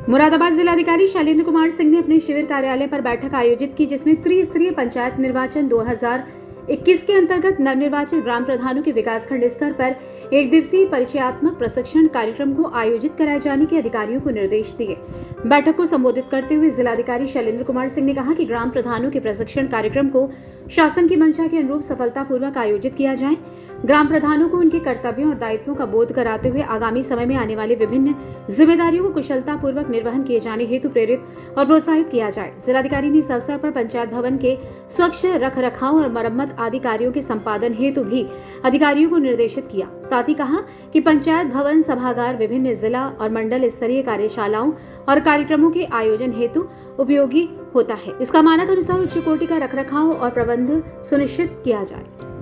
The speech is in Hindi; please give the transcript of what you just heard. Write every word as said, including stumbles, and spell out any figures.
मुरादाबाद जिलाधिकारी शैलेंद्र कुमार सिंह ने अपने शिविर कार्यालय पर बैठक आयोजित की, जिसमें त्रिस्तरीय पंचायत निर्वाचन दो हज़ार इक्कीस के अंतर्गत नवनिर्वाचित ग्राम प्रधानों के विकासखंड स्तर पर एक दिवसीय परिचयात्मक प्रशिक्षण कार्यक्रम को आयोजित कराए जाने के अधिकारियों को निर्देश दिए। बैठक को संबोधित करते हुए जिलाधिकारी शैलेंद्र कुमार सिंह ने कहा कि ग्राम प्रधानों के प्रशिक्षण कार्यक्रम को शासन की मंशा के अनुरूप सफलतापूर्वक आयोजित किया जाए। ग्राम प्रधानों को उनके कर्तव्यों और दायित्वों का बोध कराते हुए आगामी समय में आने वाले विभिन्न जिम्मेदारियों को कुशलतापूर्वक निर्वहन किए जाने हेतु प्रेरित और प्रोत्साहित किया जाए। जिलाधिकारी ने इस अवसर पर पंचायत भवन के स्वच्छ रख रखाव और मरम्मत आदि कार्यों के संपादन हेतु भी अधिकारियों को निर्देशित किया। साथ ही कहा कि पंचायत भवन सभागार विभिन्न जिला और मंडल स्तरीय कार्यशालाओं और कार्यक्रमों के आयोजन हेतु उपयोगी होता है। इसका मानक अनुसार उच्च कोटि का रखरखाव और प्रबंध सुनिश्चित किया जाए।